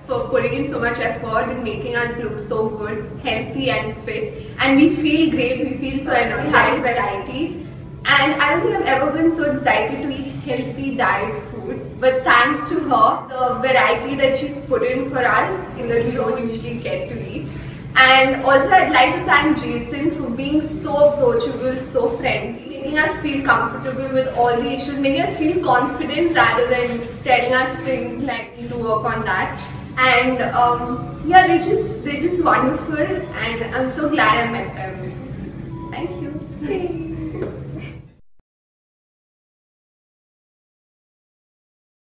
for putting in so much effort and making us look so good, healthy and fit. And we feel great, we feel so energized, variety. And I don't think I've ever been so excited to eat healthy diet food. But thanks to her, the variety that she's put in for us, in that we don't usually get to eat. And also I'd like to thank Jason for being so approachable, so friendly, making us feel comfortable with all the issues, making us feel confident rather than telling us things like we need to work on that. And yeah, they're just wonderful, and I'm so glad I met them. Thank you.